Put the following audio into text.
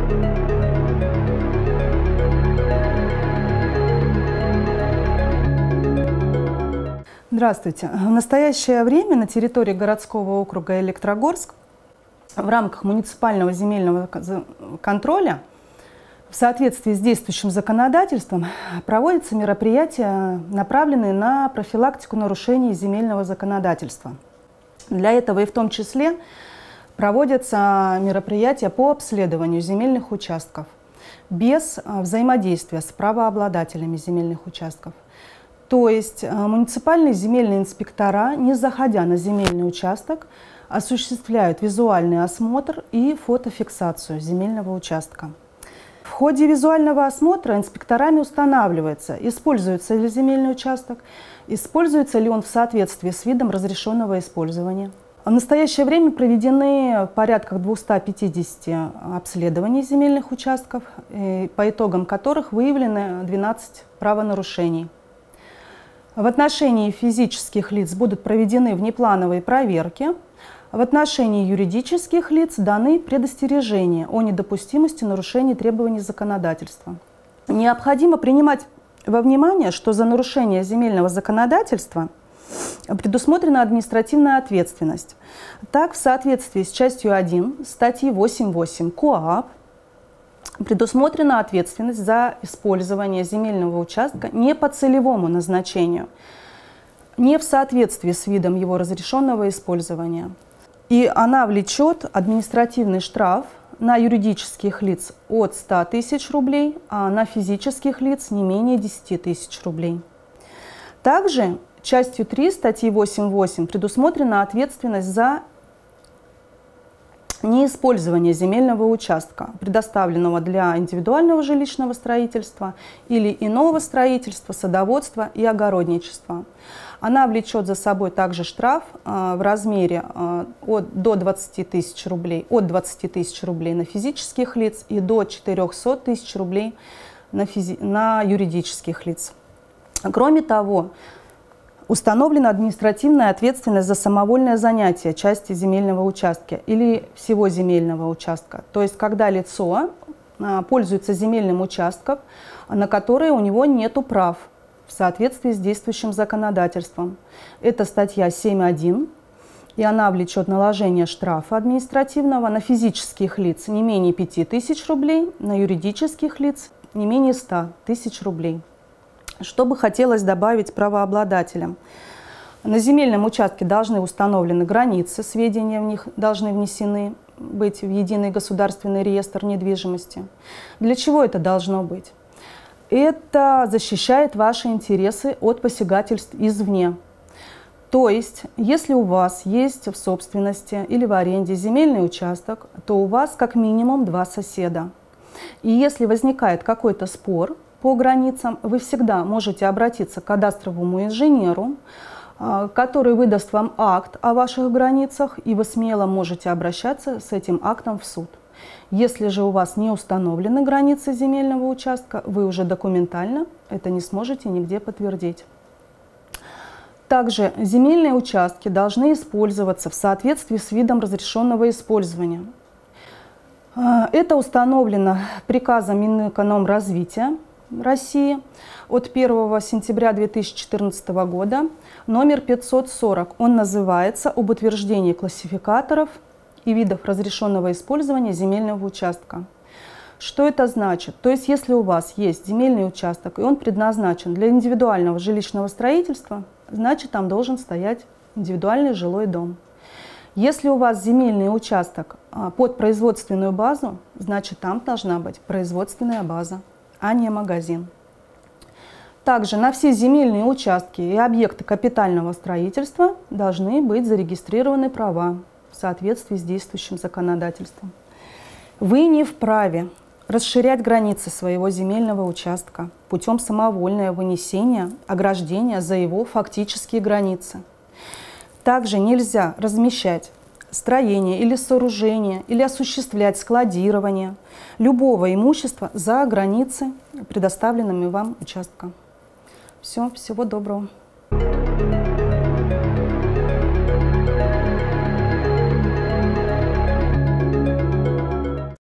Здравствуйте. В настоящее время на территории городского округа Электрогорск в рамках муниципального земельного контроля в соответствии с действующим законодательством проводятся мероприятия, направленные на профилактику нарушений земельного законодательства. Для этого и в том числе проводятся мероприятия по обследованию земельных участков без взаимодействия с правообладателями земельных участков. То есть муниципальные земельные инспектора, не заходя на земельный участок, осуществляют визуальный осмотр и фотофиксацию земельного участка. В ходе визуального осмотра инспекторами устанавливается, используется ли земельный участок, используется ли он в соответствии с видом разрешенного использования. В настоящее время проведены порядка 250 обследований земельных участков, по итогам которых выявлены 12 правонарушений. В отношении физических лиц будут проведены внеплановые проверки. В отношении юридических лиц даны предостережения о недопустимости нарушений требований законодательства. Необходимо принимать во внимание, что за нарушение земельного законодательства предусмотрена административная ответственность. Так, в соответствии с частью 1 статьи 8.8 КоАП предусмотрена ответственность за использование земельного участка не по целевому назначению, не в соответствии с видом его разрешенного использования. И она влечет административный штраф на юридических лиц от 100 тысяч рублей, а на физических лиц не менее 10 тысяч рублей. Также частью 3 статьи 8.8 предусмотрена ответственность за неиспользование земельного участка, предоставленного для индивидуального жилищного строительства или иного строительства, садоводства и огородничества. Она влечет за собой также штраф в размере до 20 тысяч рублей, от 20 тысяч рублей на физических лиц и до 400 тысяч рублей на юридических лиц. Кроме того, установлена административная ответственность за самовольное занятие части земельного участка или всего земельного участка. То есть, когда лицо пользуется земельным участком, на который у него нет прав в соответствии с действующим законодательством. Это статья 7.1, и она влечет наложение штрафа административного на физических лиц не менее 5 тысяч рублей, на юридических лиц не менее 100 тысяч рублей. Что бы хотелось добавить правообладателям? На земельном участке должны установлены границы, сведения в них должны внесены быть в единый государственный реестр недвижимости. Для чего это должно быть? Это защищает ваши интересы от посягательств извне. То есть, если у вас есть в собственности или в аренде земельный участок, то у вас как минимум 2 соседа. И если возникает какой-то спор по границам, вы всегда можете обратиться к кадастровому инженеру, который выдаст вам акт о ваших границах, и вы смело можете обращаться с этим актом в суд. Если же у вас не установлены границы земельного участка, вы уже документально это не сможете нигде подтвердить. Также земельные участки должны использоваться в соответствии с видом разрешенного использования. Это установлено приказом Минэкономразвития России от 1 сентября 2014 года, номер 540. Он называется «Об утверждении классификаторов и видов разрешенного использования земельного участка». Что это значит? То есть, если у вас есть земельный участок, и он предназначен для индивидуального жилищного строительства, значит, там должен стоять индивидуальный жилой дом. Если у вас земельный участок под производственную базу, значит, там должна быть производственная база, а не магазин. Также на все земельные участки и объекты капитального строительства должны быть зарегистрированы права в соответствии с действующим законодательством. Вы не вправе расширять границы своего земельного участка путем самовольного вынесения ограждения за его фактические границы. Также нельзя размещать строение или сооружение, или осуществлять складирование любого имущества за границы предоставленными вам участка. Всего доброго.